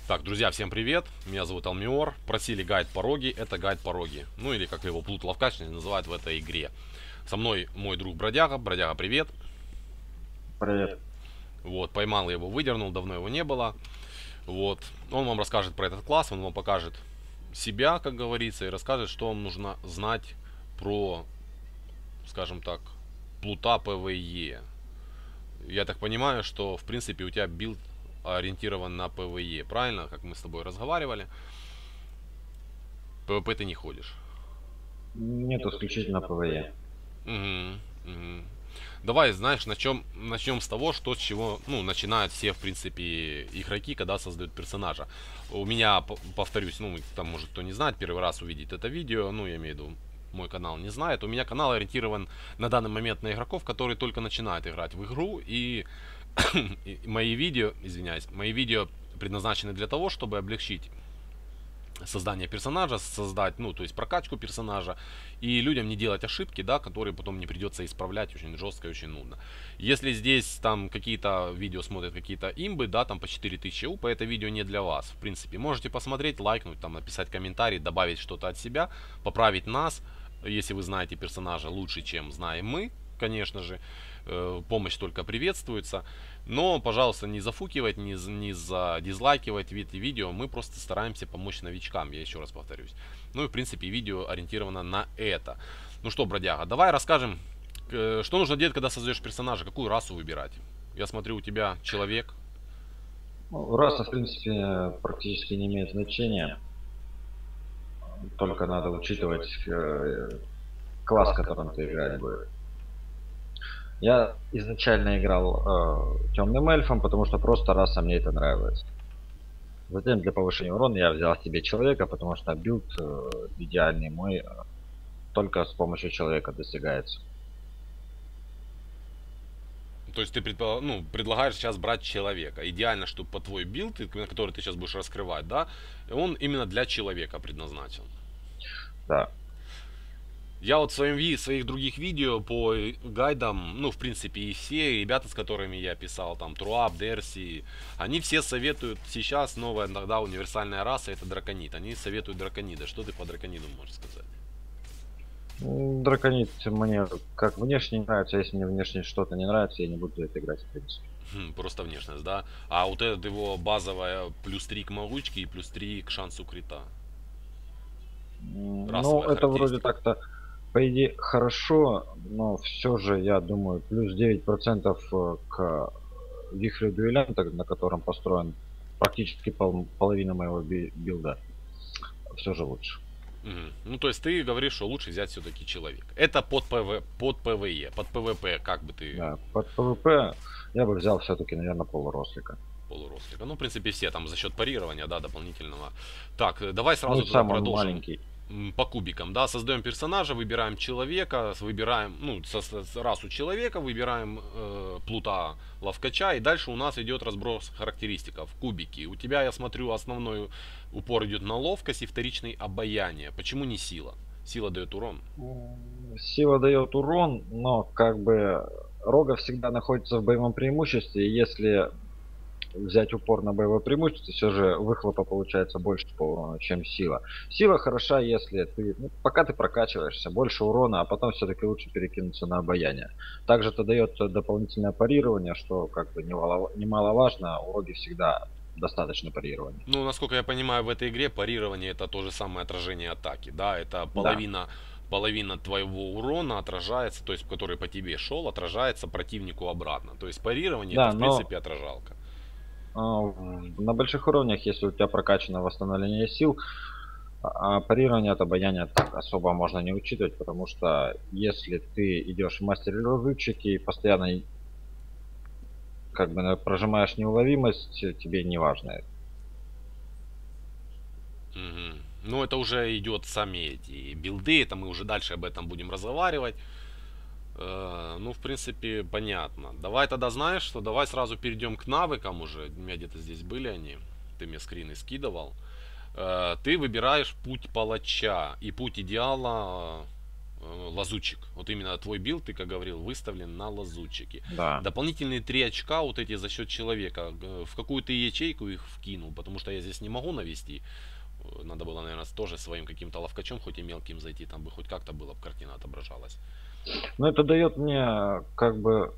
Так, друзья, всем привет, меня зовут Алмиор, просили гайд пороги, это гайд пороги, ну или как его Плут Лавкач называют в этой игре. Со мной мой друг Бродяга, Бродяга, привет. Привет. Вот, поймал я его, выдернул, давно его не было. Вот, он вам расскажет про этот класс, он вам покажет себя, как говорится, и расскажет, что вам нужно знать про, скажем так, Плута ПВЕ. Я так понимаю, что в принципе у тебя билд ориентирован на ПВЕ, правильно, как мы с тобой разговаривали. ПВП ты не ходишь. Нет, исключительно ПВЕ. Угу, угу. Давай, знаешь, начнем с того, что с чего, ну, начинают все, в принципе, игроки, когда создают персонажа. У меня, повторюсь, ну, там, может, кто не знает, первый раз увидит это видео, ну, я имею в виду, мой канал не знает. У меня канал ориентирован на данный момент на игроков, которые только начинают играть в игру, и мои видео, извиняюсь, мои видео предназначены для того, чтобы облегчить создание персонажа, создать, ну, то есть прокачку персонажа, и людям не делать ошибки, да, которые потом не придется исправлять очень жестко и очень нудно. Если здесь там какие-то видео смотрят какие-то имбы, да, там по 4000 УП, это видео не для вас, в принципе. Можете посмотреть, лайкнуть, там, написать комментарий, добавить что-то от себя, поправить нас, если вы знаете персонажа лучше, чем знаем мы, конечно же. Помощь только приветствуется. Но, пожалуйста, не зафукивать, не задизлайкивать видео. Мы просто стараемся помочь новичкам, я еще раз повторюсь. Ну и, в принципе, видео ориентировано на это. Ну что, бродяга, давай расскажем, что нужно делать, когда создаешь персонажа, какую расу выбирать. Я смотрю, у тебя человек. Ну, раса, в принципе, практически не имеет значения. Только надо учитывать класс, которым ты играть будешь. Я изначально играл темным эльфом, потому что просто раса мне это нравилось. Затем для повышения урона я взял себе человека, потому что билд идеальный мой только с помощью человека достигается. То есть ты предлагаешь сейчас брать человека. Идеально, чтобы по твой билд, на который ты сейчас будешь раскрывать, да, он именно для человека предназначен. Да. Я вот в своих других видео по гайдам, ну, в принципе, и все ребята, с которыми я писал, там, Труап, Дерси, они все советуют сейчас, новая иногда универсальная раса, это драконид. Они советуют драконида. Что ты по дракониду можешь сказать? Драконит мне как внешне нравится, если мне внешне что-то не нравится, я не буду это играть, в принципе. Просто внешность, да? А вот этот его базовая плюс 3 к могучке и плюс 3 к шансу крита. Ну, Расовая это вроде характеристика. так-то, по идее, хорошо, но все же, я думаю, плюс 9% к вихрю дуэлянта, на котором построен практически половина моего билда, все же лучше. Мгм. Ну, то есть ты говоришь, что лучше взять все-таки человека. Это под ПВЕ, под ПВП, как бы ты Да, под ПВП я бы взял все-таки, наверное, полурослика. полурослика. Ну, в принципе, все там за счет парирования, да, дополнительного. Так, давай Ну сразу и тогда сам он продолжим маленький. по кубикам, да, создаем персонажа, выбираем человека, выбираем, ну, расу человека, выбираем плута ловкача, и дальше у нас идет разброс характеристиков, кубики. У тебя, я смотрю, основной упор идет на ловкость и вторичный обаяние. Почему не сила? Сила дает урон. Сила дает урон, но как бы Рога всегда находится в боевом преимуществе, и если взять упор на боевое преимущество, все же выхлопа получается больше по урону, чем сила. Сила хороша, если ты, ну, пока ты прокачиваешься, больше урона, а потом все-таки лучше перекинуться на обаяние. Также это дает дополнительное парирование, что как бы немаловажно, у Роги всегда достаточно парирования. Ну, насколько я понимаю, в этой игре парирование это то же самое отражение атаки, да, это Да, половина твоего урона отражается, то есть который по тебе шел, отражается противнику обратно. То есть парирование это да, в но принципе отражалка. на больших уровнях, если у тебя прокачано восстановление сил, парирование от обаяния так особо можно не учитывать, потому что если ты идешь в мастере разрывчики и постоянно как бы прожимаешь неуловимость, тебе не важно это. Мгм. Ну, это уже идет сами эти билды, это мы уже дальше об этом будем разговаривать. Ну, в принципе, понятно. Давай тогда, знаешь что, давай сразу перейдем к навыкам уже. У меня где-то здесь были они. Ты мне скрины скидывал. Ты выбираешь путь палача. И путь идеала лазутчик. Вот именно твой билд, ты как говорил, выставлен на лазутчике. Да. Дополнительные 3 очка вот эти за счет человека. В какую ты ячейку их вкинул? Потому что я здесь не могу навести. Надо было, наверное, тоже своим каким-то ловкачом, хоть и мелким зайти, там бы хоть как-то было бы картина отображалась. Но это дает мне как бы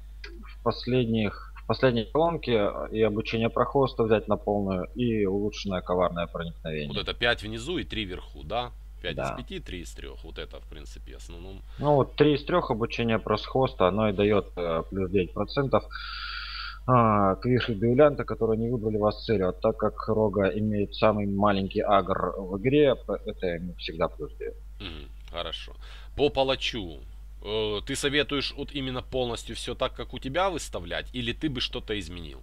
в последней колонке и обучение прохвоста взять на полную, и улучшенное коварное Вот проникновение. это 5 внизу и 3 вверху, да? 5 из Да. 5, 3 из 3. Вот это, в принципе, основном. Ну вот 3 из 3 обучение прохвоста, оно и дает плюс 9% к виши дуэлянта, которые не выбрали вас целью. А так как Рога имеет самый маленький агр в игре, это ему всегда плюс 9. Хорошо. По палачу. Ты советуешь вот именно полностью все так, как у тебя выставлять, или ты бы что-то изменил?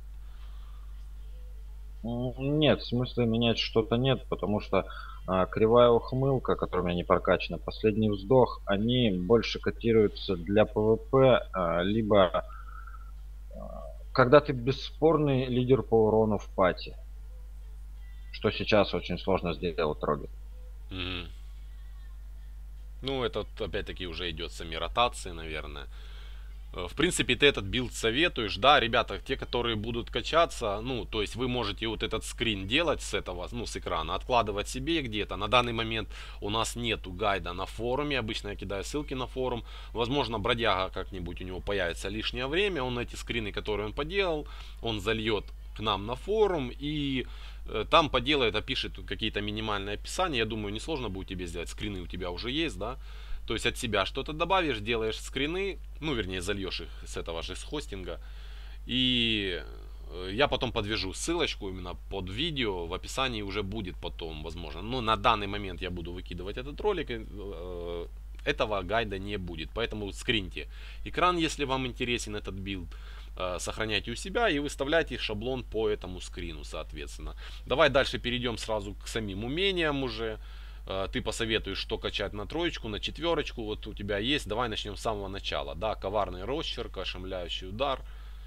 Нет, смысла менять что-то нет, потому что кривая ухмылка, которая у меня не прокачана, последний вздох, они больше котируются для ПВП, либо когда ты бесспорный лидер по урону в пати, что сейчас очень сложно сделать Роге. Мгм. Ну, это опять-таки уже идет сами ротации, наверное. В принципе, ты этот билд советуешь, да, ребята, те, которые будут качаться, ну, то есть вы можете вот этот скрин делать с этого, ну, с экрана, откладывать себе где-то. На данный момент у нас нету гайда на форуме, обычно я кидаю ссылки на форум. Возможно, бродяга как-нибудь у него появится лишнее время, он эти скрины, которые он поделал, он зальет к нам на форум и там поделает, опишет какие-то минимальные описания. Я думаю, несложно будет тебе сделать, скрины у тебя уже есть, да. То есть от себя что-то добавишь, делаешь скрины, ну вернее зальешь их с этого же с хостинга. И я потом подвяжу ссылочку именно под видео, в описании уже будет потом, возможно. Но на данный момент я буду выкидывать этот ролик, этого гайда не будет. Поэтому скриньте экран, если вам интересен этот билд. Сохраняйте у себя и выставляйте шаблон по этому скрину, соответственно. Давай дальше перейдем сразу к самим умениям уже. Ты посоветуешь, что качать на троечку, на четверочку. Вот у тебя есть. Давай начнем с самого начала. Да, коварный росчерк, ошеломляющий удар.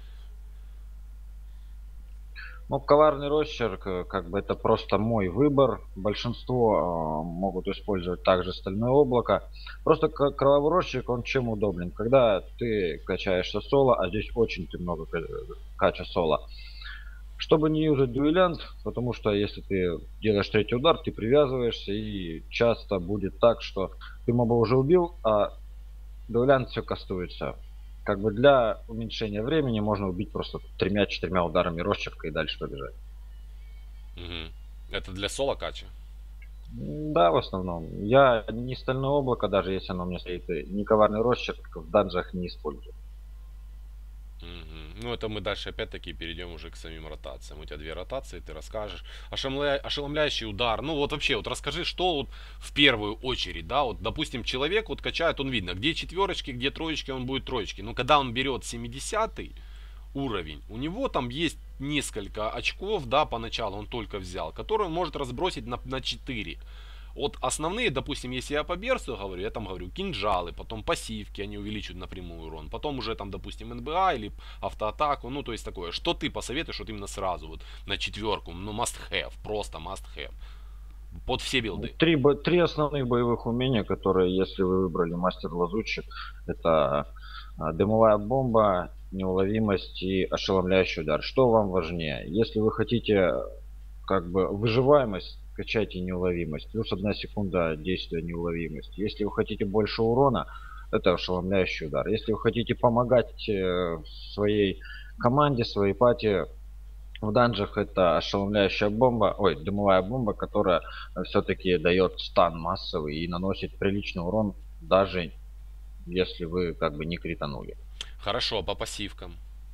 Ну, коварный росчерк, как бы это просто мой выбор. Большинство могут использовать также стальное облако. Просто кровавый росчерк, он чем удобен? Когда ты качаешься соло, а здесь очень ты много кача соло. Чтобы не юзать дуэлянт, потому что если ты делаешь третий удар, ты привязываешься, и часто будет так, что ты моба уже убил, а дуэлянт все кастуется. Как бы для уменьшения времени можно убить просто 3-4 ударами росчерка и дальше побежать. Угу. Это для соло кача? Да, в основном. Я не стальное облако, даже если оно у меня стоит, и не коварный росчерк в данжах не использую. Угу. Ну, это мы дальше опять-таки перейдем уже к самим ротациям. У тебя 2 ротации, ты расскажешь. Ошеломляющий удар. Ну, вот вообще, вот расскажи, что вот в первую очередь, да, вот, допустим, человек вот качает, он видно, где четверочки, где троечки, он будет троечки. Но когда он берет 70 уровень, у него там есть несколько очков, да, поначалу он только взял, которые он может разбросить на 4. Вот основные, допустим, если я по берсу говорю, я там говорю кинжалы, потом пассивки, они увеличивают напрямую урон, потом уже там, допустим, НБА или автоатаку, ну то есть такое. Что ты посоветуешь вот именно сразу вот на четверку, ну must have, просто must have, под все билды. Три основных боевых умения, которые, если вы выбрали мастер-лазутчик, это дымовая бомба, неуловимость и ошеломляющий удар. Что вам важнее? Если вы хотите как бы выживаемость, качайте неуловимость. Плюс 1 секунда действия неуловимость. Если вы хотите больше урона, это ошеломляющий удар. Если вы хотите помогать своей команде, своей пати в данжах, это ошеломляющая бомба, ой, дымовая бомба, которая все-таки дает стан массовый и наносит приличный урон, даже если вы как бы не кританули. Хорошо, по пассивкам.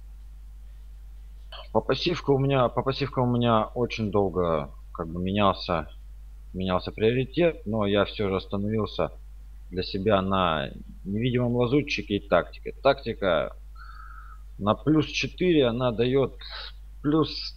По пассивкам у меня очень долго как бы менялся приоритет, но я все же остановился для себя на невидимом лазутчике и тактике. Тактика на плюс 4, она дает плюс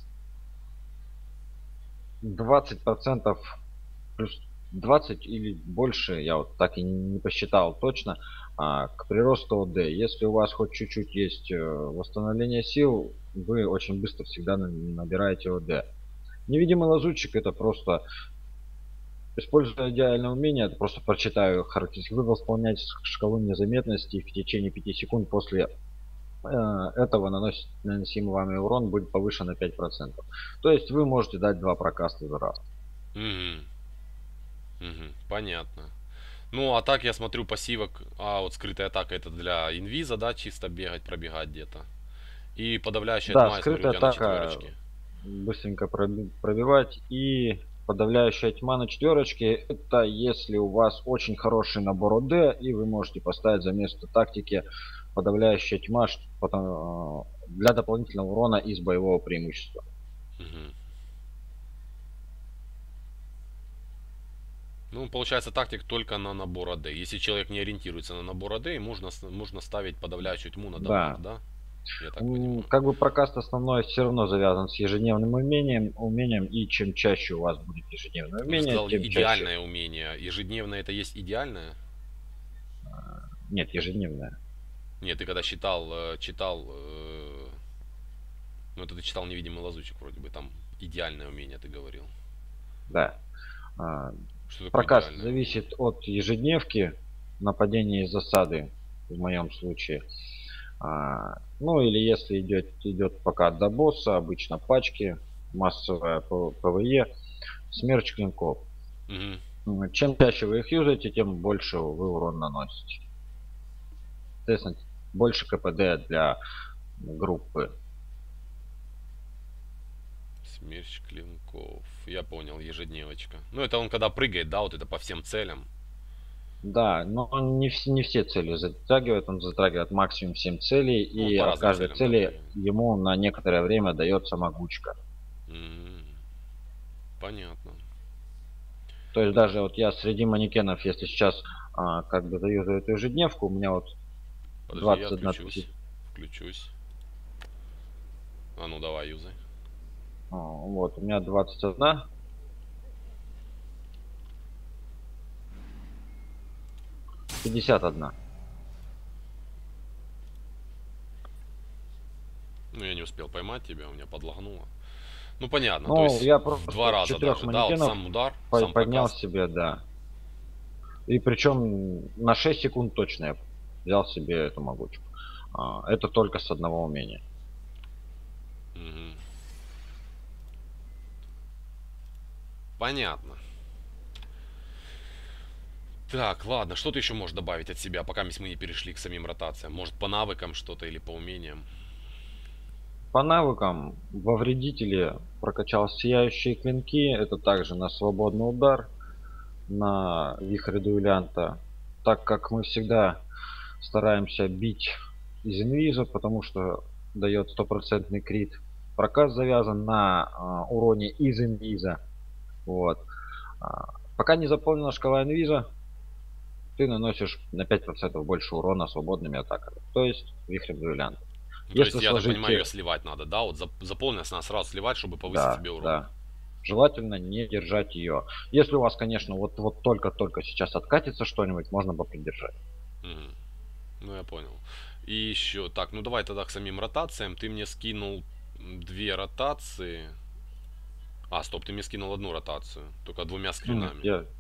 20%, плюс 20 или больше, я вот так и не посчитал точно, к приросту ОД. Если у вас хоть чуть-чуть есть восстановление сил, вы очень быстро всегда набираете ОД. Невидимый лазутчик это просто Используя идеальное умение, это просто прочитаю характеристики. Вы восполняете шкалу незаметности в течение 5 секунд после этого наносимый вами урон будет повышен на 5%. То есть вы можете дать 2 прокаста за раз. Угу. Угу. Понятно. Ну, а так я смотрю пассивок. А, вот скрытая атака это для инвиза, да, чисто бегать, пробегать где-то. И подавляющая Да, тьма, я смотрю, у скрытая тебя на атака четверочке. быстренько пробивать. И подавляющая тьма на четверочке, это если у вас очень хороший набор ОД, и вы можете поставить за место тактики подавляющая тьма для дополнительного урона из боевого преимущества. Угу. Ну, получается, тактик только на набор АД. Если человек не ориентируется на набор АД, можно ставить подавляющую тьму на дамаг, Да. да? Я так понимаю. Как бы прокаст основной все равно завязан с ежедневным умением, и чем чаще у вас будет ежедневное Ну, ты умение, сказал тем чаще. идеальное умение. Ежедневное это есть идеальное? Нет, ежедневное. Нет, ты когда читал, ну это ты читал невидимый лазучик вроде бы, там идеальное умение ты говорил. Да. А, Что такое Прокаст идеальное умение? зависит от ежедневки, нападения из засады, в моем случае. Ну или если идет пока до босса, обычно пачки, массовая ПВЕ, смерч клинков. Угу. Чем чаще вы их юзаете, тем больше вы урон наносите. Соответственно, больше КПД для группы. Смерч клинков. Я понял, ежедневочка. Ну это он когда прыгает, да, вот это по всем целям. Да, но он не все цели затрагивает, он затрагивает максимум 7 целей, Ну, и по от разным каждой целям, да, цели ему на некоторое время дается могучка. понятно. То есть даже вот я среди манекенов, если сейчас как бы заюзаю эту ежедневку, у меня вот Подожди, я 21 отключусь. тысяч. Включусь. А ну давай, юзай. Вот, у меня 21. 51. Ну я не успел поймать тебя, у меня подлагнуло. Ну понятно, то Ну, есть я в два просто с раза 4 даже, да, вот манекенов сам удар, сам поднял прокаст. себе, да. И причем на 6 секунд точно я взял себе эту могучку. Это только с одного умения. Угу. Понятно. Так, ладно, что ты еще можешь добавить от себя, пока мы не перешли к самим ротациям? Может по навыкам что-то или по умениям? По навыкам во вредителе прокачал сияющие клинки. Это также на свободный удар, на вихрь дуэлянта. Так как мы всегда стараемся бить из инвиза, потому что дает стопроцентный крит. Проказ завязан на уроне из инвиза. Вот. Пока не заполнена шкала инвиза, ты наносишь на 5% больше урона свободными атаками. То есть вихрь дуэлянта. Ну, то Если есть, я так сложить... понимаю, ее сливать надо, да? Вот заполненность надо сразу сливать, чтобы повысить Да, себе урон. да. Желательно не держать ее. Если у вас, конечно, вот только сейчас откатится что-нибудь, можно попридержать. Угу. Ну, я понял. И еще, так, ну давай тогда к самим ротациям. Ты мне скинул 2 ротации. А, стоп, ты мне скинул 1 ротацию. Только 2 скринами.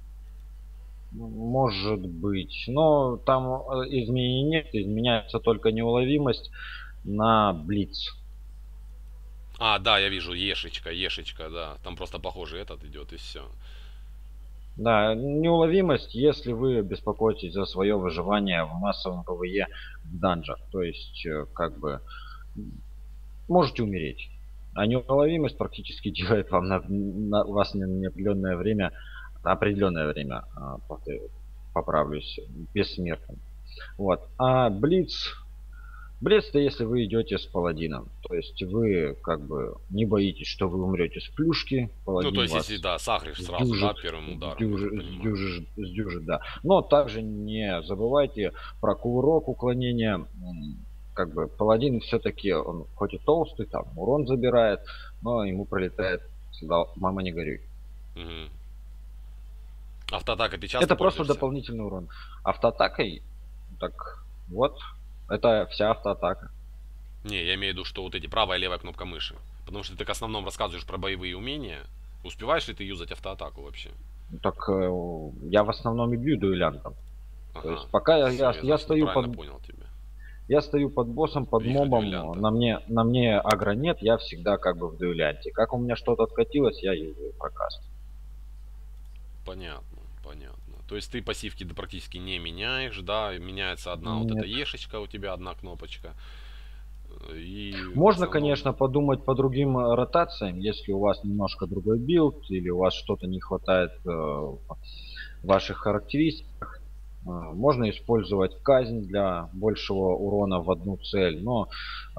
Может быть. Но там изменений нет. Изменяется только неуловимость на блиц. А, да, я вижу, ешечка, да. Там просто похожий этот идет и все. Да, неуловимость, если вы беспокоитесь за свое выживание в массовом ПВЕ в данжах. То есть, как бы, можете умереть. А неуловимость практически делает вам вас на определенное время, поправлюсь, бессмертным. Вот. А Блиц-то если вы идете с паладином. То есть вы как бы не боитесь, что вы умрете с плюшки. Ну, то Паладин есть, вас если, да, сагришь сразу, да, сдюжит, первым ударом, я так понимаю. сдюжит, да. Но также не забывайте про кувырок, уклонение. Как бы паладин все-таки, он хоть и толстый, там урон забирает, но ему пролетает всегда мама не горюй. Угу. Автоатакой ты часто Это просто пользуешься? дополнительный урон. Автоатакой, так вот, это вся автоатака. Не, я имею в виду, что вот эти правая и левая кнопка мыши. Потому что ты к основном рассказываешь про боевые умения. Успеваешь ли ты юзать автоатаку вообще? Так я в основном и бью дуэлянтом. То Ага, есть пока все, я я значит стою неправильно под понял тебя. я стою под боссом, под Вихрь мобом, дуэлянта. на мне агро нет, я всегда как бы в дуэлянте. Как у меня что-то откатилось, я юзаю прокаст. Понятно, понятно. То есть ты пассивки практически не меняешь, да, и меняется одна вот эта Нет. ешечка у тебя, одна кнопочка. И в Можно, основном, конечно, подумать по другим ротациям, если у вас немножко другой билд или у вас что-то не хватает в ваших характеристиках. Можно использовать казнь для большего урона в одну цель, но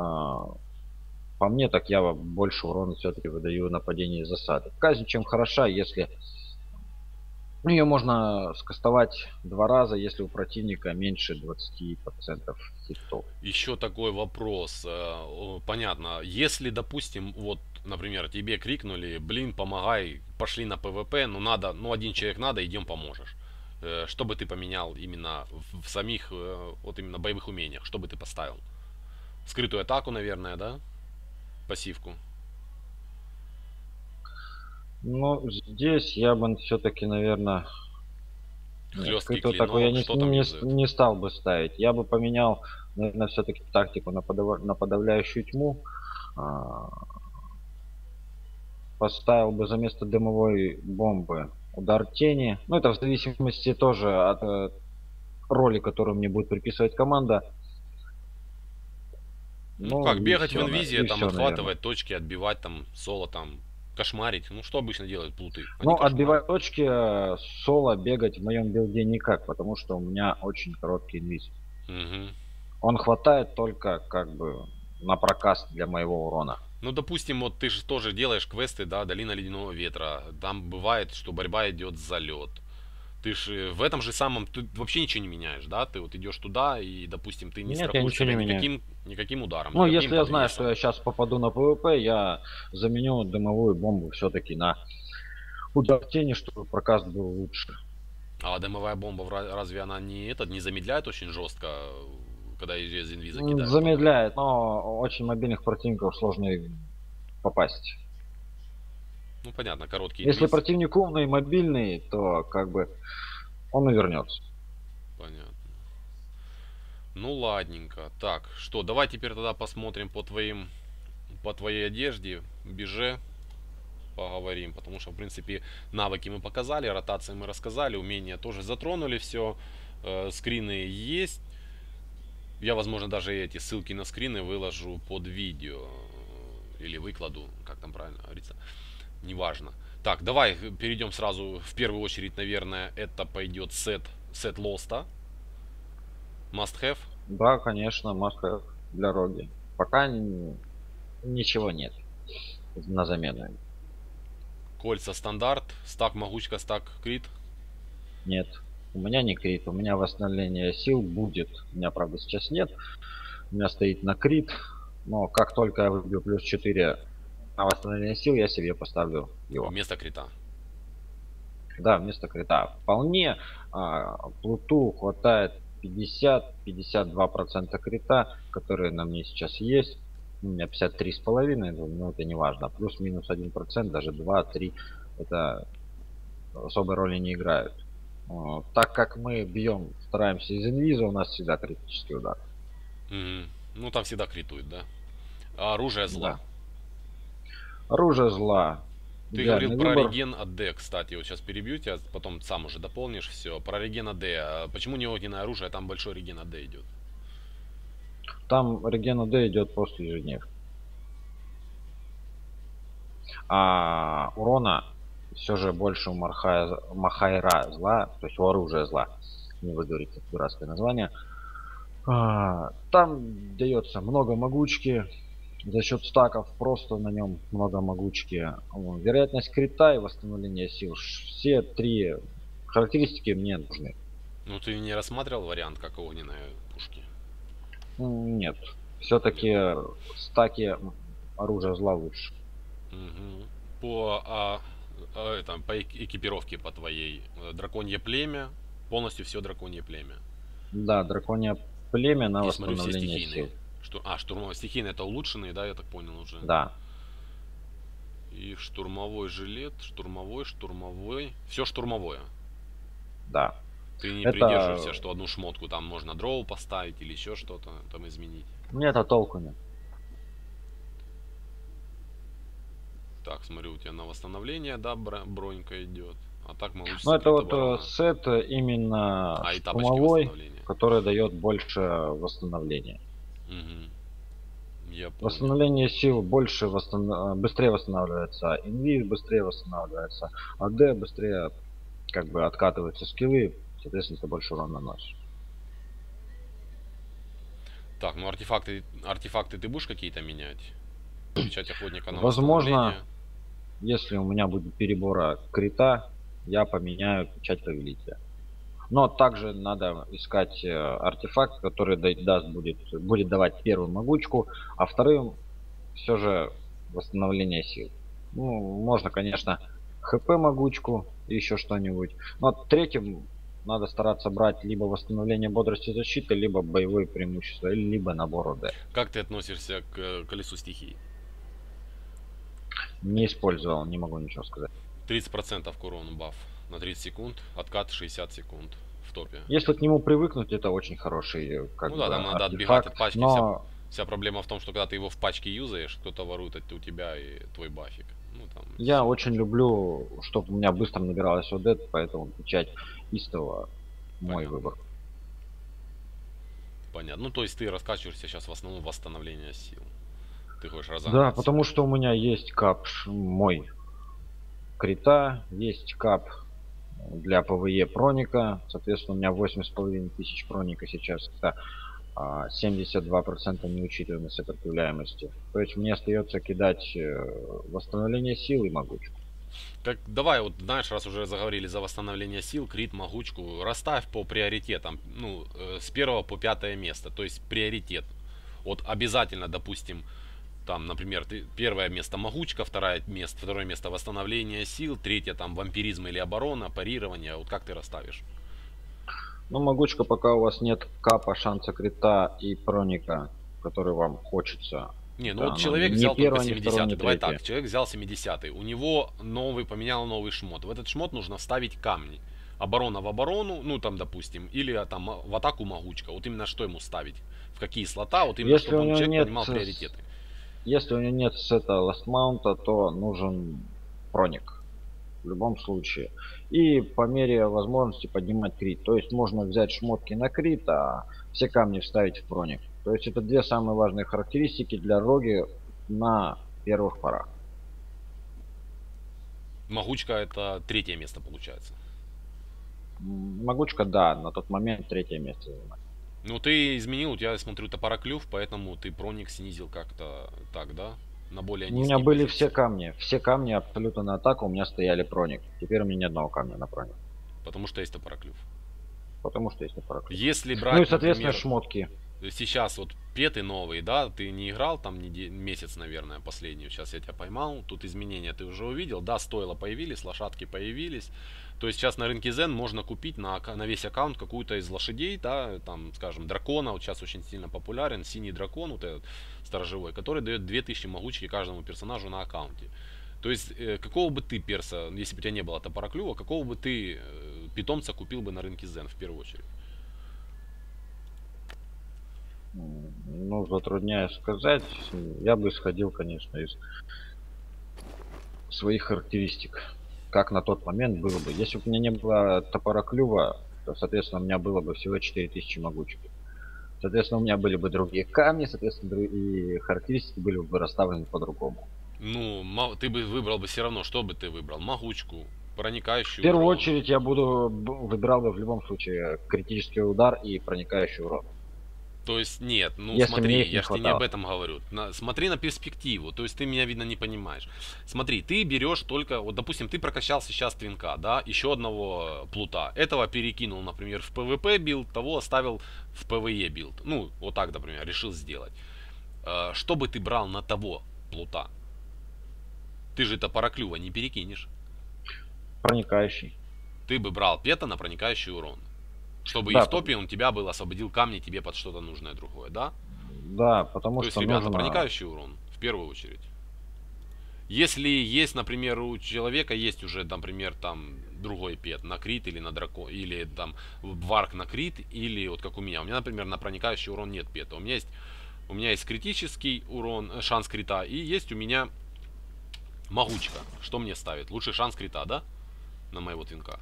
по мне так я больше урона все-таки выдаю нападение и засады. Казнь чем хороша, если ну, ее можно скастовать 2 раза, если у противника меньше 20% хитов. еще такой вопрос. Понятно, если, допустим, вот, например, тебе крикнули, блин, помогай, пошли на ПВП, ну надо, ну один человек надо, идем поможешь. Что бы ты поменял именно в самих, вот именно боевых умениях? Что бы ты поставил? Скрытую атаку, наверное, да? Пассивку. Но здесь я бы все-таки, наверное, нет, Хлесткий скрытую атаку я клинок, что там юзают? не стал бы ставить. Я бы поменял, наверное, все-таки тактику на подавляющую тьму. А, Поставил бы за место дымовой бомбы удар тени. Ну, это в зависимости тоже от роли, которую мне будет приписывать команда. Ну Ну как, бегать в инвизе, и там все, наверное. отхватывать точки, отбивать там соло, там кошмарить. Ну что обычно делают плуты? Они Но кошмарят. отбивать точки соло бегать в моем билде никак, потому что у меня очень короткий инвиз. Мгм. Он хватает только как бы на прокаст для моего урона. Ну, допустим, вот ты же тоже делаешь квесты, да, Долина Ледяного Ветра. Там бывает, что борьба идет за лед. Ты же в этом же самом, ты вообще ничего не меняешь, да? Ты вот идешь туда и, допустим, ты не Нет, я страхуешь ничего себя не меняю. никаким ударом, Ну, никаким если я знаю, что подвесом. я сейчас попаду на ПВП, я заменю дымовую бомбу все-таки на удар тени, чтобы прокаст был лучше. А дымовая бомба, разве она не замедляет очень жестко, когда ее из инвиза кидают по нему? Замедляет, но очень мобильных противников сложно и попасть. Ну, понятно, короткий Если инвиз. противник умный, мобильный, то как бы он увернется. Понятно. Ну, ладненько. Так, что, давай теперь тогда посмотрим по твоей одежде, беже, поговорим, потому что, в принципе, навыки мы показали, ротации мы рассказали, умения тоже затронули все, скрины есть. Я, возможно, даже эти ссылки на скрины выложу под видео или выкладу, как там правильно говорится, неважно. Так, давай перейдем сразу, в первую очередь, наверное, это пойдет сет Лоста, must have. Да, конечно, маска для роги. Пока ничего нет на замену. Кольца стандарт, стак могучка, стак крит. Нет. У меня не крит, у меня восстановление сил будет. У меня, правда, сейчас нет. У меня стоит на крит. Но как только я выбью плюс 4 на восстановление сил, я себе поставлю его. Вместо крита. Да, вместо крита. Вполне плуту хватает 50-52% крита, которые на мне сейчас есть. У меня 53,5, но это не важно. Плюс-минус 1%, даже 2-3, это особой роли не играют. Так как мы бьем, стараемся из инвиза, у нас всегда критический удар. Мгм. Ну, там всегда критует, да? А оружие зла. Да. Оружие зла. Ты говорил Идеальный про выбор. реген АД, кстати, вот сейчас перебью тебя, потом сам уже дополнишь все. Про реген АД. Почему не огненное оружие, там большой реген АД идет? Там реген АД идет после ежедневки. А урона все же больше у Махайра зла, то есть у оружия зла. Не выговорить это дурацкое название. Там дается много могучки. За счет стаков просто на нем много могучки. Вероятность крита и восстановление сил. Все три характеристики мне нужны. Ну, ты не рассматривал вариант, как огненные пушки? Нет. Нет. Все-таки стаки оружия зла лучше. Мгм. По экипировке по твоей. Драконье племя. Полностью все драконье племя. Да, драконье племя на И смотрю, все восстановление стихийные. сил. Штурмовые стихийные это улучшенные, да, я так понял уже. Да. И штурмовой жилет, штурмовой. Все штурмовое. Да. Ты не Это... придерживаешься, что одну шмотку там можно дроу поставить или еще что-то там изменить. Мне это толку нет. Так, смотрю, у тебя на восстановление, да, бронька идет. А так Но получится это какие-то вот ворона. сет именно А, и тапочки штурмовой, восстановления. который дает больше восстановления. Угу. Я понял. Восстановление сил больше быстрее восстанавливается, инвиз быстрее восстанавливается, АД быстрее как бы откатываются скиллы, соответственно, ты больше урона наносишь. Так, ну артефакты ты будешь какие-то менять? Печать охотника на Возможно, восстановление. если у меня будет перебора крита, я поменяю печать повелителя. Но также надо искать артефакт, который будет давать первую могучку, а вторым все же восстановление сил. Ну, можно, конечно, хп могучку и еще что-нибудь. Но третьим надо стараться брать либо восстановление бодрости и защиты, либо боевое преимущество, либо набор ОД. Как ты относишься к колесу стихий? Не использовал, не могу ничего сказать. 30% к урону баф на 30 секунд, откат 60 секунд в топе. Если к нему привыкнуть, это очень хороший как Ну бы да, там надо отбегать от артефакт, пачки. но Вся проблема в том, что когда ты его в пачке юзаешь, кто-то ворует у тебя и твой бафик. Ну там я все. очень люблю, чтобы у меня быстро набиралась ОД, поэтому печать истого мой Понятно. выбор. Понятно. Ну то есть ты раскачиваешься сейчас в основном восстановление сил. Ты хочешь Да, разогнать потому себя. что у меня есть кап мой крита, есть кап для ПВЕ проника, соответственно, у меня 8,5 тысяч проника сейчас, это 72% неучитываемой сопротивляемости. То есть мне остается кидать восстановление сил и могучку. Так давай, вот знаешь, раз уже заговорили за восстановление сил, крит, могучку, расставь по приоритетам, ну, с первого по пятое место, то есть приоритет. Вот обязательно, допустим, там, например, первое место могучка, второе место восстановление сил, третье там вампиризм или оборона, парирование, вот как ты расставишь? Ну, могучка, пока у вас нет капа, шанса крита и проника, который вам хочется. Не, ну Это вот оно человек не взял только первое, не второе, 70-й. не Давай третье. так, человек взял 70-й. У него поменял новый шмот. В этот шмот нужно вставить камни. Оборона в оборону, ну там, допустим, или там в атаку могучка. Вот именно что ему ставить? В какие слота? Вот именно, Если чтобы у него человек нет, понимал приоритеты. если у него нет сета Last Mount, то нужен проник. В любом случае. И по мере возможности поднимать крит. То есть можно взять шмотки на крит, а все камни вставить в проник. То есть это две самые важные характеристики для роги на первых порах. Могучка это третье место получается. Могучка, да, на тот момент третье место занимает. Ну ты изменил, у тебя, я смотрю, топороклюв, поэтому ты проник снизил как-то так, да? На более У меня низкие были позиции. все камни абсолютно на атаку, у меня стояли проник. Теперь у меня ни одного камня на проник. Потому что есть топороклюв. Потому что есть не проклят. Если Ну и, брать, соответственно, например, шмотки. сейчас вот петы новые, да, ты не играл там месяц, наверное, последнюю, сейчас я тебя поймал, тут изменения ты уже увидел, да, стоило появились, лошадки появились, то есть сейчас на рынке Zen можно купить на весь аккаунт какую-то из лошадей, да, там, скажем, дракона, вот сейчас очень сильно популярен, синий дракон, вот этот сторожевой, который дает 2000 могучки каждому персонажу на аккаунте. То есть, какого бы ты перса, если бы у тебя не было топороклюва, какого бы ты питомца купил бы на рынке Zen в первую очередь? Ну, затрудняюсь сказать. Я бы исходил, конечно, из своих характеристик. Как на тот момент было бы. Если бы у меня не было топора клюва, то, соответственно, у меня было бы всего 4000 могучки. Соответственно, у меня были бы другие камни, соответственно, и характеристики были бы расставлены по-другому. Ну, ты бы выбрал бы все равно, что бы ты выбрал? Могучку, В проникающий первую урон. очередь я выбирал бы в любом случае критический удар и проникающий урон. То есть нет, ну Если мне смотри, их не я же тебе не об хватало. этом говорю. Смотри на перспективу, то есть ты меня, видно, не понимаешь. Смотри, ты берешь только, вот допустим, ты прокачал сейчас твинка, да, еще одного плута. Этого перекинул, например, в PvP билд, того оставил в PvE билд. Ну, вот так, например, решил сделать. Что бы ты брал на того плута? Ты же это параклюва не перекинешь. Проникающий. Ты бы брал пета на проникающий урон. Чтобы и Да, в топе он тебя был, освободил камни тебе под что-то нужное другое, да? да, потому То есть, что ребята, нужно. проникающий урон в первую очередь. Если есть, например, у человека есть уже, например, там другой пет на крит или на дракон, или там варк на крит, или вот как у меня. У меня, например, на проникающий урон нет пета. У меня есть критический урон, шанс крита, и есть у меня могучка. Что мне ставит? Лучший шанс крита, да? На моего твинка.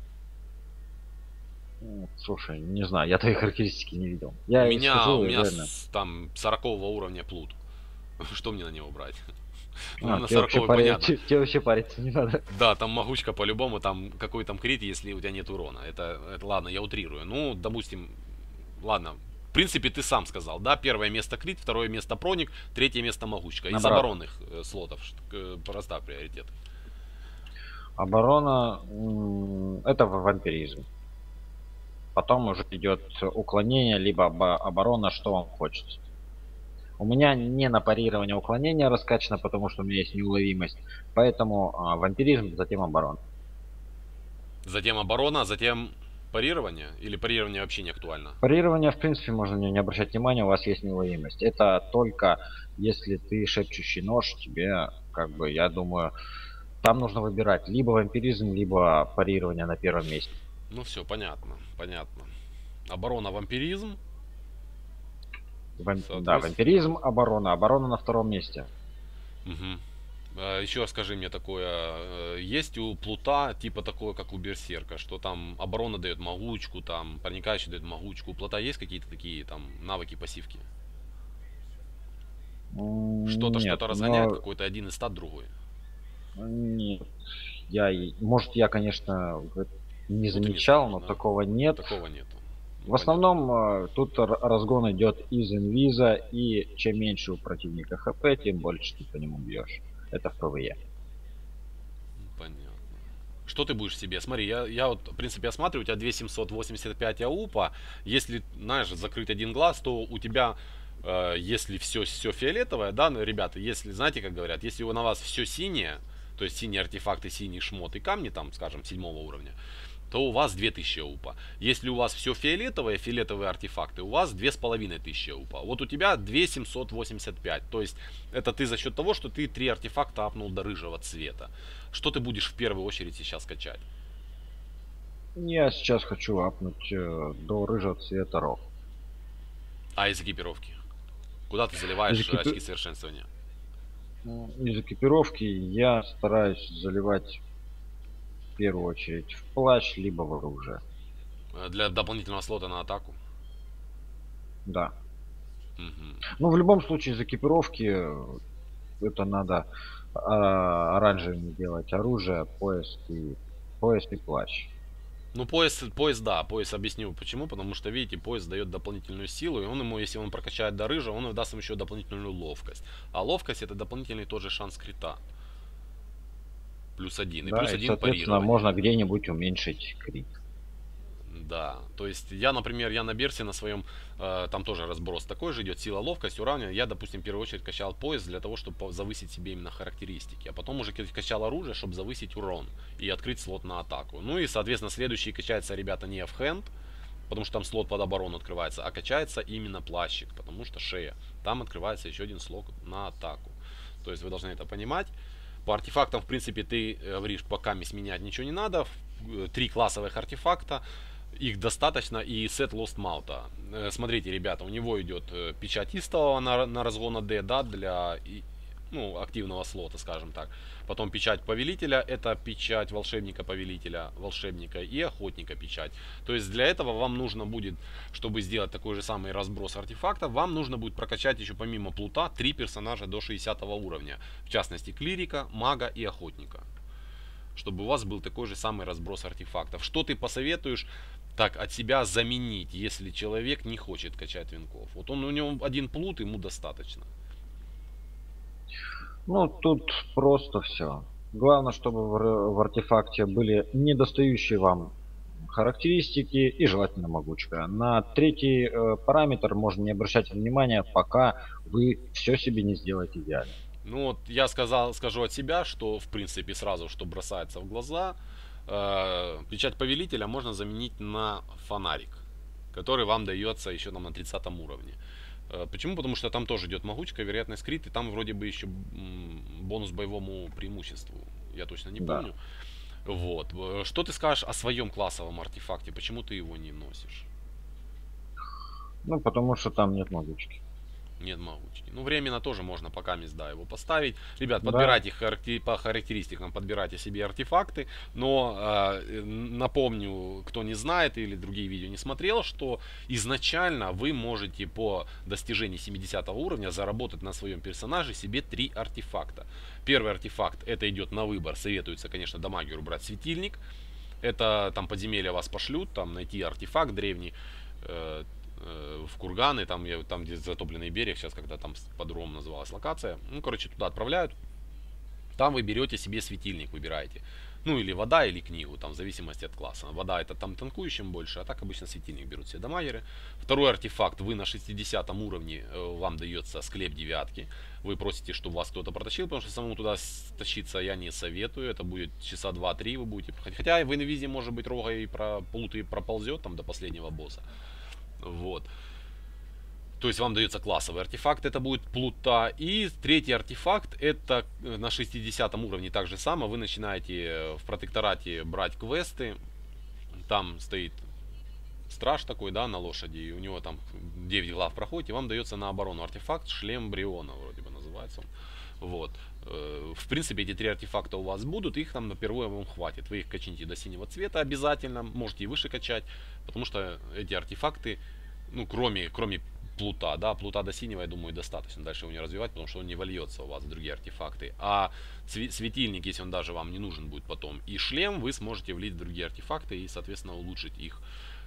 Слушай, не знаю, я твои характеристики не видел. У Я меня, у исхожу меня реально. там 40 уровня плут. Что мне на него брать? Ну, А, на 40 понятно. тебе вообще париться не надо. Да, там могучка по-любому, там какой там крит, если у тебя нет урона. Это ладно, я утрирую. Ну, допустим, ладно. В принципе, ты сам сказал, да? Первое место крит, второе место проник, третье место могучка. Из Наоборот. оборонных слотов расставь приоритет. Оборона это вампиризм. Потом уже идет уклонение, либо оборона, что вам хочется. У меня не на парирование уклонение раскачано, потому что у меня есть неуловимость. Поэтому вампиризм, затем оборона. Затем оборона, затем парирование. Или парирование вообще не актуально? Парирование, в принципе, можно не обращать внимания, у вас есть неуловимость. Это только если ты шепчущий нож, тебе, как бы, я думаю, там нужно выбирать либо вампиризм, либо парирование на первом месте. Ну все, понятно, понятно. Оборона, вампиризм. Да, Соответственно. вампиризм, оборона. Оборона на втором месте. Угу. Еще скажи мне такое, есть у плута типа такое, как у берсерка, что там оборона дает могучку, там проникающий дает могучку. У плута есть какие-то такие там навыки, пассивки? Что-то, Нет, что-то разгоняет, но какой-то один из стат другой. нет. Может, я, конечно, не Ну ты не замечал, знаешь, но да? такого нет. Такого нету. Ну В понятно. основном тут разгон идет из инвиза, и чем меньше у противника хп, тем больше ты по нему бьешь. Это в ПВЕ. Понятно. Что ты будешь себе? Смотри, я вот, в принципе, я смотрю, у тебя 2785 аупа. Если, знаешь, закрыть один глаз, то у тебя, если все фиолетовое, да, ну, ребята, если, знаете, как говорят, если на вас все синее, то есть синие артефакты, синий шмот и камни, там, скажем, 7 уровня, то у вас 2000 упа. Если у вас все фиолетовое, фиолетовые артефакты, у вас 2500 упа. Вот у тебя 2785. То есть это ты за счет того, что ты 3 артефакта апнул до рыжего цвета. Что ты будешь в первую очередь сейчас качать? Я сейчас хочу апнуть до рыжего цвета рог. А из экипировки? Куда ты Из, заливаешь экипи- очки совершенствования? из экипировки я стараюсь заливать в первую очередь в плащ, либо в оружие. Для дополнительного слота на атаку? Да. Мгм. Ну, в любом случае, из экипировки это надо оранжевыми делать оружие, пояс и плащ. Ну, пояс, да, пояс объясню почему. Потому что, видите, пояс дает дополнительную силу, и он ему, если он прокачает до рыжа, он даст ему еще дополнительную ловкость. А ловкость это дополнительный тоже шанс крита. +1. И Да, плюс и, один соответственно, парирование. можно где-нибудь уменьшить крит. Да, то есть я, например, я на Берсе на своем, там тоже разброс такой же идет, сила, ловкость, уравнивание. Я, допустим, в первую очередь качал пояс для того, чтобы завысить себе именно характеристики. А потом уже качал оружие, чтобы завысить урон и открыть слот на атаку. Ну и, соответственно, следующий качается, ребята, не в хенд, потому что там слот под оборону открывается, а качается именно плащик, потому что шея. Там открывается еще один слот на атаку. То есть вы должны это понимать. По артефактам, в принципе, ты говоришь, пока менять ничего не надо. 3 классовых артефакта. Их достаточно, и сет Lost Mount. Смотрите, ребята, у него идет печать истового на разгон AD, да, для активного слота, скажем так. Потом печать повелителя, это печать волшебника-повелителя, волшебника и охотника печать. То есть для этого вам нужно будет, чтобы сделать такой же самый разброс артефактов, вам нужно будет прокачать еще помимо плута 3 персонажа до 60 уровня. В частности, клирика, мага и охотника. Чтобы у вас был такой же самый разброс артефактов. Что ты посоветуешь так от себя заменить, если человек не хочет качать винков? Вот у него один плут, ему достаточно. Ну, тут просто все. Главное, чтобы в артефакте были недостающие вам характеристики и желательно могучка. На третий параметр можно не обращать внимания, пока вы все себе не сделаете идеально. Ну вот я скажу от себя, что в принципе сразу, что бросается в глаза, печать повелителя можно заменить на фонарик, который вам дается еще там на 30 уровне. Почему? Потому что там тоже идет могучка, вероятность крит, и там вроде бы еще бонус боевому преимуществу. Я точно не Да. помню. Вот. Что ты скажешь о своем классовом артефакте? Почему ты его не носишь? Ну, потому что там нет могучки. Нет могучки. Ну, временно тоже можно пока да, его поставить. Ребят, Да. подбирайте по характеристикам, подбирайте себе артефакты. Но напомню, кто не знает или другие видео не смотрел, что изначально вы можете по достижении 70 уровня заработать на своем персонаже себе 3 артефакта. Первый артефакт, это идет на выбор. Советуется, конечно, дамагеру брать светильник. Это там подземелья вас пошлют, там найти артефакт древний, в курганы, там где затопленный берег, сейчас когда там по-другому называлась локация. Ну, короче, туда отправляют. Там вы берете себе светильник, выбираете. Ну, или вода, или книгу, там, в зависимости от класса. Вода это там танкующим больше, а так обычно светильник берут все дамагеры. Второй артефакт, вы на 60 уровне, вам дается склеп девятки. Вы просите, чтобы вас кто-то протащил, потому что самому туда тащиться я не советую. Это будет часа 2-3 вы будете проходить. Хотя в инвизе, может быть, рога и плут и проползет там до последнего босса. Вот. То есть вам дается классовый артефакт, это будет плута. И третий артефакт, это на 60 уровне так же само. Вы начинаете в протекторате брать квесты. Там стоит страж такой, да, на лошади. И у него там 9 глав проходит. И вам дается на оборону артефакт шлем Бриона, вроде бы называется он. Вот. В принципе, эти 3 артефакта у вас будут, их там на первое вам хватит. Вы их качните до синего цвета обязательно, можете и выше качать, потому что эти артефакты, ну, кроме плута, да, плута до синего, я думаю, достаточно. Дальше его не развивать, потому что он не вольется у вас в другие артефакты. А светильник, если он даже вам не нужен будет потом, и шлем вы сможете влить в другие артефакты и, соответственно, улучшить их.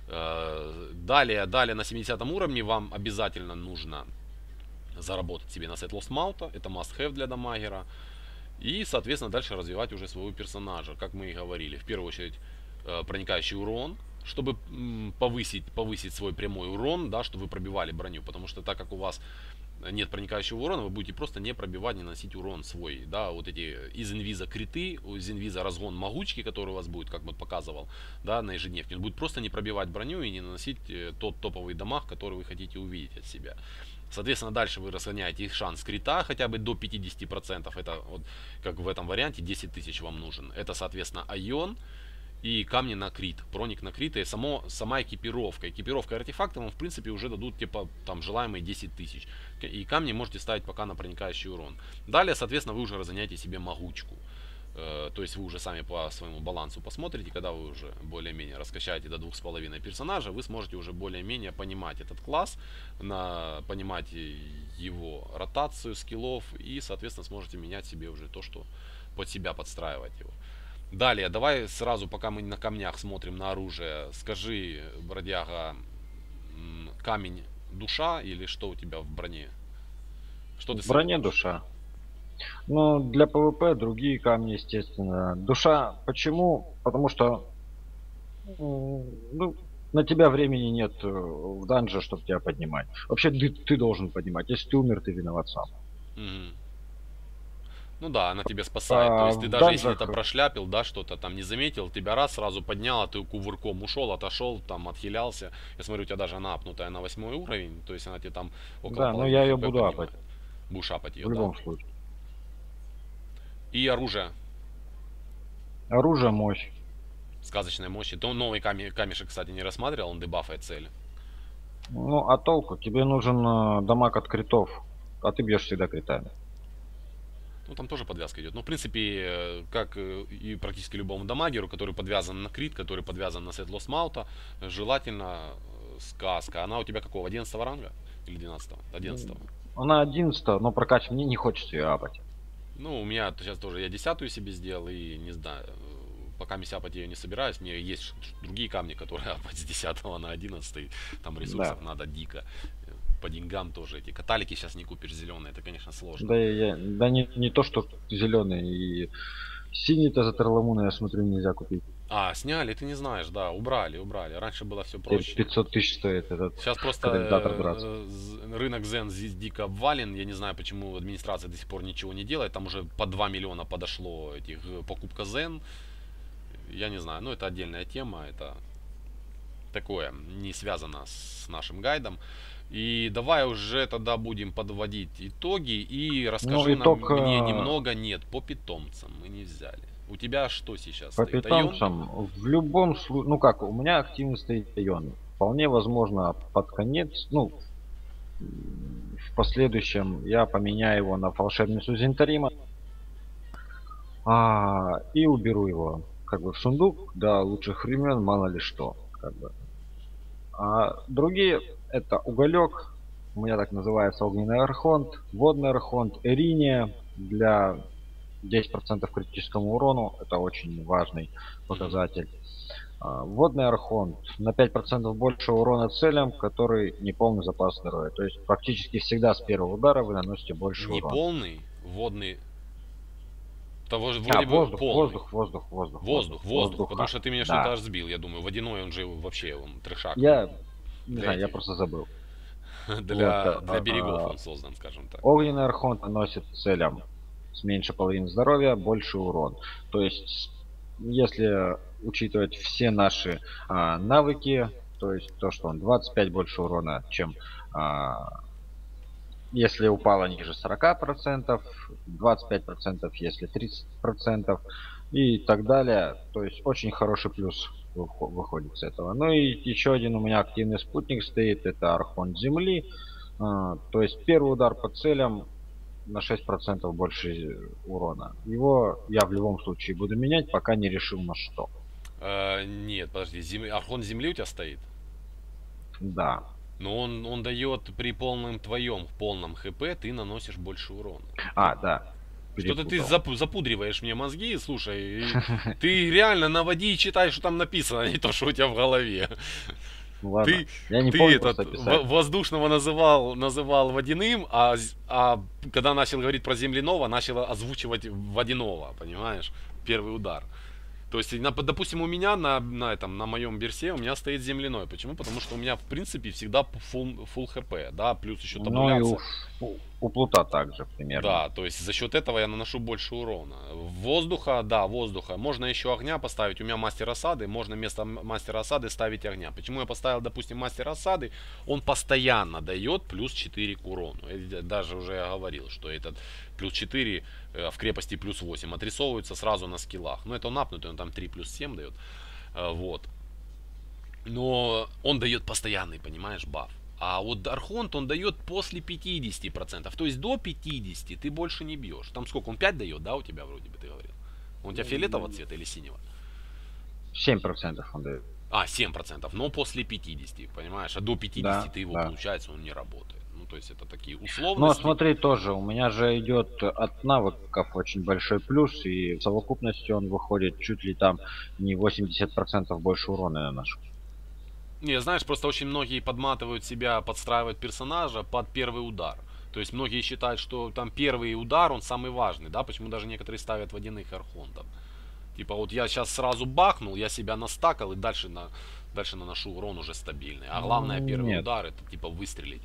Далее на 70 уровне вам обязательно нужно заработать себе на сет Lost Mount, это must have для дамагера. И, соответственно, дальше развивать уже своего персонажа, как мы и говорили. В первую очередь, проникающий урон, чтобы повысить свой прямой урон, да, чтобы вы пробивали броню. Потому что так как у вас нет проникающего урона, вы будете просто не пробивать, не наносить урон свой. Да, вот эти из инвиза криты, из инвиза разгон могучки, который у вас будет, как вот показывал, да, на ежедневке. Он будет просто не пробивать броню и не наносить тот топовый дамаг, который вы хотите увидеть от себя. Соответственно, дальше вы разгоняете их шанс крита хотя бы до 50%. Это вот как в этом варианте 10 тысяч вам нужен. Это, соответственно, айон и камни на крит, проник на крит и сама экипировка. Экипировка и артефакты вам в принципе уже дадут типа там желаемые 10 тысяч. И камни можете ставить пока на проникающий урон. Далее, соответственно, вы уже разгоняете себе могучку. То есть вы уже сами по своему балансу посмотрите, когда вы уже более-менее раскачаете до 2,5 персонажа, вы сможете уже более-менее понимать этот класс, понимать его ротацию скиллов и, соответственно, сможете менять себе уже то, что под себя подстраивать его. Далее, давай сразу, пока мы на камнях смотрим на оружие, скажи, бродяга, камень душа или что у тебя в броне? Что ты В броне советуешь? душа. Ну, для ПВП другие камни, естественно. Душа, почему? Потому что, ну, на тебя времени нет в данже, чтобы тебя поднимать. Вообще, ты должен поднимать. Если ты умер, ты виноват сам. Угу. Ну да, она тебя спасает. То А есть ты в даже если это данжах, прошляпил, да, что-то там не заметил, тебя раз сразу поднял, а ты кувырком ушел, отошел, там отхилялся. Я смотрю, у тебя даже она апнутая на 8 уровень, то есть она тебе там около да, но половины я ее хп буду апать. поднимает. Будешь апать ее, В да? любом случае. И оружие. Оружие, мощь. Сказочной мощи. То новый камешек, кстати, не рассматривал, он дебафает цель. Ну, а толку? Тебе нужен дамаг от критов. А ты бьешь всегда критами. Ну, там тоже подвязка идет. Ну, в принципе, как и практически любому дамагеру, который подвязан на крит, который подвязан на сет Lost Mount, желательно сказка. Она у тебя какого? 11 ранга? Или 12? 11. Она 11, но прокачивать мне не хочется ее апать. Ну, у меня сейчас тоже, я 10 себе сделал, и не знаю, пока апать я ее не собираюсь. Мне есть другие камни, которые апать с 10 на 11. Там ресурсов Да. надо дико. По деньгам тоже. Эти каталики сейчас не купишь зеленые, это, конечно, сложно. Да не то, что зеленый и синий-то за Терламуна, я смотрю, нельзя купить. А, сняли, ты не знаешь, да, убрали. Раньше было все Теперь проще. 500 тысяч стоит этот Сейчас просто катализатор драться. рынок Zen здесь дико обвален. Я не знаю, почему администрация до сих пор ничего не делает. Там уже по 2 миллиона подошло этих покупка Zen. Я не знаю, но это отдельная тема. Это такое, не связано с нашим гайдом. И давай уже тогда будем подводить итоги и Ну, расскажи нам итог мне немного, нет, по питомцам мы не взяли. У тебя что сейчас по стоит? Айон? питомцам. В любом случае, ну как, у меня активно стоит район. Вполне возможно, под конец, ну, в последующем я поменяю его на волшебницу Зентарима, и уберу его как бы в сундук до лучших времен, мало ли что. Как бы. А другие это уголек, у меня так называется огненный архонт, водный архонт, Эриния для 10% критическому урону, это очень важный Мгм. показатель. Водный архонт на 5% больше урона целям, который не полный запас здоровья. То есть практически всегда с первого удара вы наносите больше Не урона. полный, водный, того же вроде бы Воздух, полный. воздух, воздух, воздух, воздух, Воздух, потому воздуха. что ты меня что-то аж Да. сбил, я думаю, водяной он же вообще он трешак, он Я не для знаю, я этих, просто забыл. Вот. для берегов он создан, скажем так. Огненный архонт наносит целям с меньше половины здоровья больше урон. То есть, если учитывать все наши навыки, то есть то, что он 25 больше урона, чем если упало ниже 40%, 25%, если 30% и так далее. То есть очень хороший плюс выходит с этого. Ну и еще один у меня активный спутник стоит, это Архон Земли. То есть первый удар по целям на 6% больше урона. Его я в любом случае буду менять, пока не решил на что. Нет, подожди, Архон Земли у тебя стоит? Да. Но он дает при полном твоем полном хп, ты наносишь больше урона. Да. Что-то ты Перепутал. запудриваешь мне мозги, слушай, ты реально наводи и читай, что там написано, а не то, что у тебя в голове. Ну ладно. Ты, Я не ты помню этот просто описать. воздушного называл водяным, а когда начал говорить про земляного, начал озвучивать водяного, понимаешь? Первый удар. То есть, допустим, у меня на моем берсе у меня стоит земляной. Почему? Потому что у меня, в принципе, всегда full хп, да, плюс еще Ну и табуляция. у Плута также примерно. Да, то есть за счет этого я наношу больше урона. Воздуха, да, воздуха. Можно еще огня поставить. У меня мастер осады. Можно вместо мастера осады ставить огня. Почему я поставил, допустим, мастер осады? Он постоянно дает плюс 4 к урону. Я даже уже говорил, что этот плюс 4 в крепости плюс 8 отрисовывается сразу на скиллах. Ну, это он апнутый, он там 3 плюс 7 дает. Вот. Но он дает постоянный, понимаешь, баф. А вот Архонт он дает после 50%. То есть до 50 ты больше не бьешь. Там сколько? Он 5 дает, да, у тебя вроде бы ты говорил? Он у тебя фиолетового цвета или синего? 7% он дает. 7%. Но после 50, понимаешь? А до 50 Да, ты его, да. получается, он не работает. Ну, то есть это такие Но условности. смотри тоже, у меня же идет от навыков очень большой плюс, и в совокупности он выходит чуть ли там не 80% больше урона я наношу. Не, знаешь, просто очень многие подматывают себя, подстраивают персонажа под первый удар. То есть многие считают, что там первый удар, он самый важный, да, почему даже некоторые ставят водяных архонтов. Типа вот я сейчас сразу бахнул, я себя настакал и дальше наношу урон уже стабильный. А главное первый Нет. удар это типа выстрелить.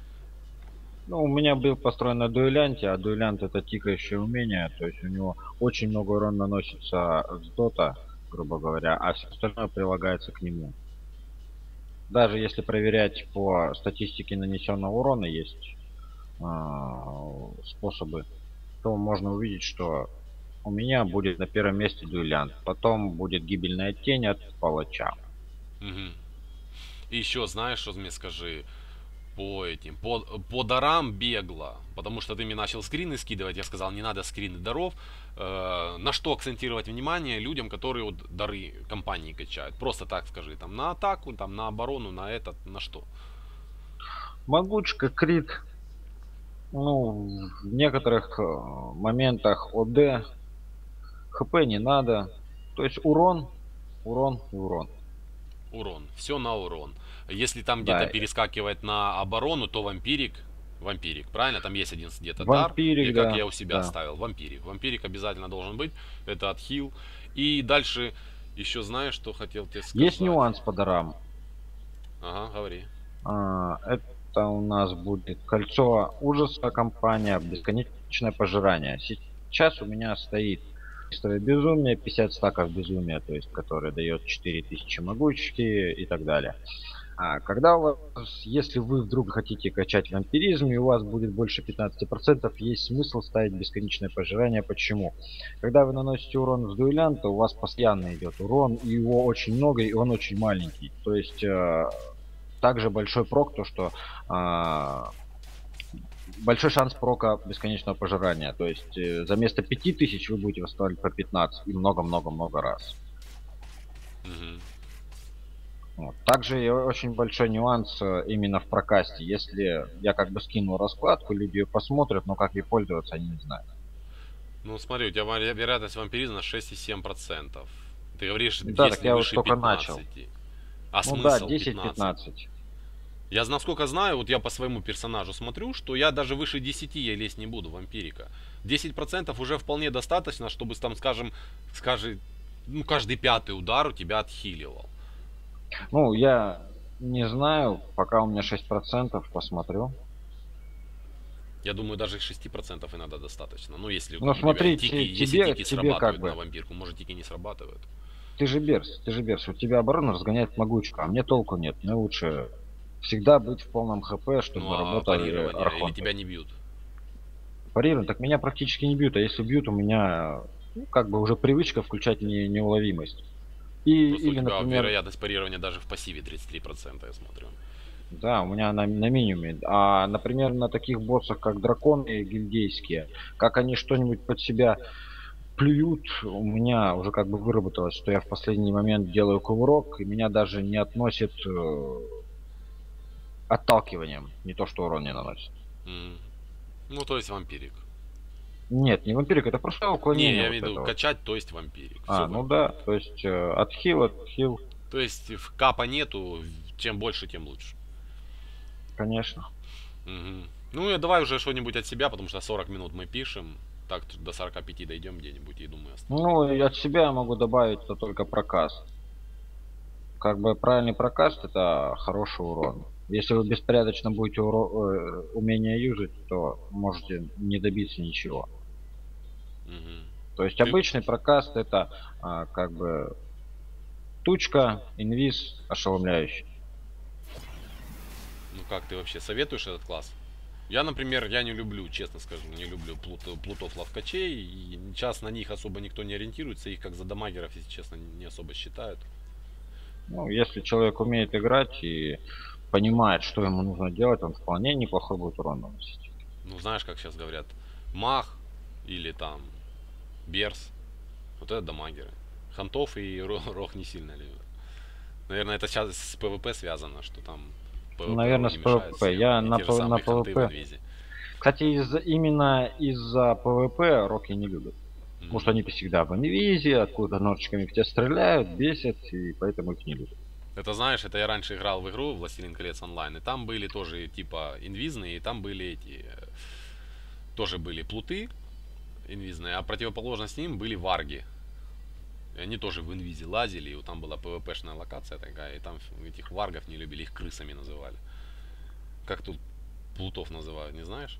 Ну, у меня был построен на дуэлянте, а дуэлянт это тикающее умение, то есть у него очень много урона наносится с дота, грубо говоря, а все остальное прилагается к нему. Даже если проверять по статистике нанесенного урона, есть способы, то можно увидеть, что у меня будет на первом месте дуэлянт, потом будет гибельная тень от палача. Мгм. И еще знаешь, что мне скажи по этим, по дарам бегло, потому что ты мне начал скрины скидывать, я сказал, не надо скрины даров. На что акцентировать внимание людям, которые вот дары компании качают? Просто так скажи, там на атаку, там на оборону, на этот, на что? Могучка, крит, ну, в некоторых моментах ОД, ХП не надо, то есть урон, урон и урон. Урон. Все на урон. Если там где-то Да, перескакивает на оборону, то вампирик. Вампирик, правильно? Там есть один где-то дар. Или вампирик, как да, я у себя да. оставил. Вампирик. Вампирик обязательно должен быть. Это отхил. И дальше еще знаешь, что хотел тебе Есть сказать. нюанс по дарам. Ага, говори. Это у нас будет кольцо ужаса компания, бесконечное пожирание. Сейчас у меня стоит история безумия, 50 стаков безумия, то есть который дает 4000 могучки и так далее. Когда у вас, если вы вдруг хотите качать вампиризм, и у вас будет больше 15%, есть смысл ставить бесконечное пожирание. Почему? Когда вы наносите урон с дуэлянта, у вас постоянно идет урон, и его очень много, и он очень маленький. То есть также большой прок, то что большой шанс прока бесконечного пожирания. То есть за место 5000 вы будете восстанавливать по 15 и много-много-много раз. Мгм. Вот. Также и очень большой нюанс именно в прокасте. Если я как бы скинул раскладку, люди ее посмотрят, но как ей пользоваться, они не знают. Ну смотри, у тебя вероятность вампиризма 6,7%. Ты говоришь, Да, так если я вот выше только начал. 15. А Ну да, смысл 15? 10-15. Я насколько знаю, вот я по своему персонажу смотрю, что я даже выше 10 я лезть не буду, вампирика. 10% уже вполне достаточно, чтобы там, скажем, ну, каждый пятый удар у тебя отхиливал. Ну, я не знаю, пока у меня 6%, посмотрю. Я думаю, даже 6% иногда достаточно. Ну, если Ну у тебя смотри, тики, если тики тебе как срабатывают на бы. вампирку, может тики не срабатывают. Ты же берс, у тебя оборона разгоняет могучку, а мне толку нет. Мне лучше всегда быть в полном хп, Ну, чтобы а работали парирование, или архонты. тебя не бьют? Парирую, так меня практически не бьют, а если бьют, у меня ну, как бы уже привычка включать неуловимость. Просто у Или, тебя например, вероятность парирования даже в пассиве 33%, я смотрю. да, у меня на минимуме. А, например, на таких боссах, как драконы гильдейские, как они что-нибудь под себя плюют, у меня уже как бы выработалось, что я в последний момент делаю кувырок, и меня даже не относит отталкиванием, не то что урон не наносит. М. Ну, то есть вампирик. Нет, не вампирик, это просто Не, уклонение я вот имею в виду это вот. качать, то есть вампирик. Все Ну да, вампирик. то есть отхил, То есть в капа нету, чем больше, тем лучше. конечно. Мгм. Ну и давай уже что-нибудь от себя, потому что 40 минут мы пишем. Так до 45 дойдем где-нибудь, и думаю остановим. Ну, и от себя я могу добавить это только прокаст. Как бы правильный прокаст это хороший урон. Если вы беспорядочно будете умение юзать, то можете не добиться ничего. Мгм. То есть Ты, обычный прокаст это как бы тучка, инвиз, ошеломляющий. ну как ты вообще советуешь этот класс? Я, например, я не люблю, честно скажу, не люблю плутов-ловкачей, и сейчас на них особо никто не ориентируется, их как за дамагеров, если честно, не особо считают. Ну, если человек умеет играть и понимает, что ему нужно делать, он вполне неплохой будет урон наносить. Ну, знаешь, как сейчас говорят, мах или там берс, вот это дамагеры. Хантов и Рох не сильно любят. Наверное, это сейчас с ПВП связано, что там ПВП Наверное, вроде с мешает PvP. всем. Я И те же на самые ханты в PvP. инвизе. Кстати, именно из-за PvP Роки не любят. Потому что Мгм. они всегда в инвизе, откуда ножичками в тебя стреляют, бесят, и поэтому их не любят. Это знаешь, это я раньше играл в игру Властелин колец онлайн, и там были тоже типа инвизные, и там были эти тоже были плуты инвизные, а противоположность ним были варги. И они тоже в инвизе лазили, и вот там была пвпшная локация такая, и там этих варгов не любили, их крысами называли. Как тут плутов называют, не знаешь?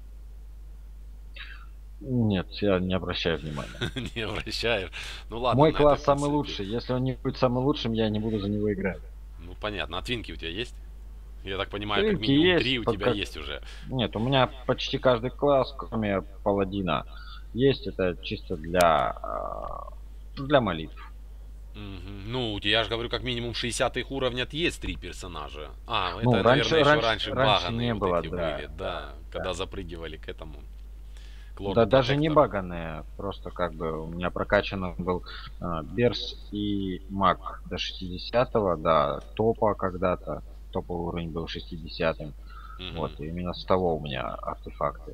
Нет, я не обращаю внимания. Не обращаешь. Ну ладно, Мой на это класс в самый принципе. лучший. Если он не будет самым лучшим, я не буду за него играть. Ну понятно. А твинки у тебя есть? Я так понимаю, как Твинки минимум есть, 3 у тебя есть уже. Нет, у меня почти каждый класс, кроме паладина, есть. Это чисто для молитв. Мгм. Ну, я же говорю, как минимум 60 уровня есть 3 персонажа. А, Ну, это, наверное, еще раньше раньше баганые не вот было, эти да, были, да, да, да. когда запрыгивали к этому, к Да, лорду даже не протектору. баганные, просто как бы у меня прокачан был Берс и Маг до 60-го, до топа когда-то. Топовый уровень был 60-м. Мгм. Вот, и именно с того у меня артефакты.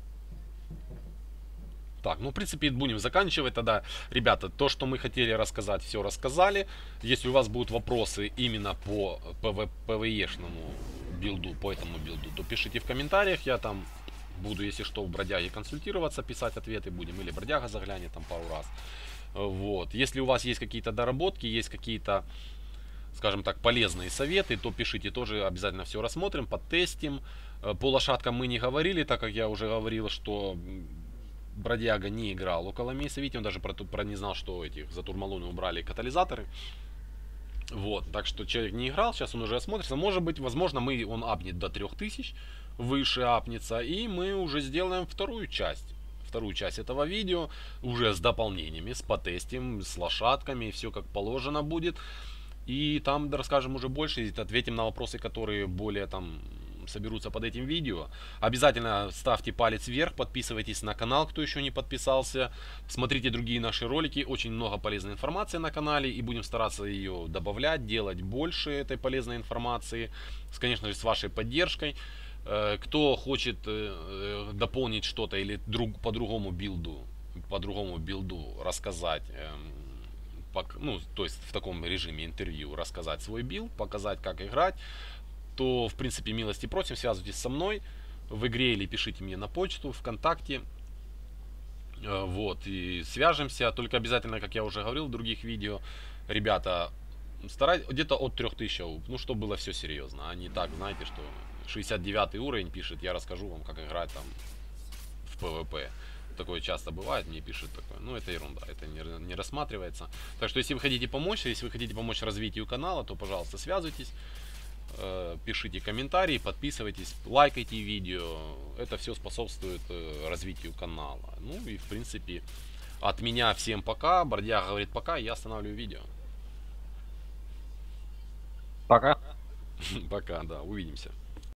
Так, ну, в принципе, будем заканчивать тогда. Ребята, то, что мы хотели рассказать, все рассказали. Если у вас будут вопросы именно по ПВЕшному билду, по этому билду, то пишите в комментариях. Я там буду, если что, в бродяге консультироваться, писать ответы будем. Или бродяга заглянет там пару раз. Вот. Если у вас есть какие-то доработки, есть какие-то, скажем так, полезные советы, то пишите, тоже обязательно все рассмотрим, подтестим. По лошадкам мы не говорили, так как я уже говорил, что бродяга не играл около месяца. Видите, он даже про не знал, что этих за турмалоны убрали катализаторы. Вот, так что человек не играл, сейчас он уже осмотрится. Может быть, возможно, он апнет до 3000, выше апнется, и мы уже сделаем вторую часть. Вторую часть этого видео уже с дополнениями, с потестим, с лошадками, все как положено будет. И там расскажем уже больше, и ответим на вопросы, которые более там соберутся под этим видео. Обязательно ставьте палец вверх, подписывайтесь на канал, кто еще не подписался. Смотрите другие наши ролики, очень много полезной информации на канале, и будем стараться ее добавлять, делать больше этой полезной информации, конечно же, с вашей поддержкой. Кто хочет дополнить что-то или по другому билду рассказать, ну, то есть в таком режиме интервью рассказать свой билд, показать, как играть, то, в принципе, милости просим, связывайтесь со мной в игре или пишите мне на почту, ВКонтакте. Вот, и свяжемся. Только обязательно, как я уже говорил в других видео, ребята, старайтесь где-то от 3000, ну, чтобы было все серьезно, а не так, знаете, что 69 уровень пишет, я расскажу вам, как играть там в ПВП. Такое часто бывает, мне пишут такое. Ну, это ерунда, это не рассматривается. Так что, если вы хотите помочь, если вы хотите помочь развитию канала, то, пожалуйста, связывайтесь, пишите комментарии, подписывайтесь, лайкайте видео. Это все способствует развитию канала. Ну и, в принципе, от меня всем пока. Бродяга говорит пока, и я останавливаю видео. Пока. Пока, да, увидимся.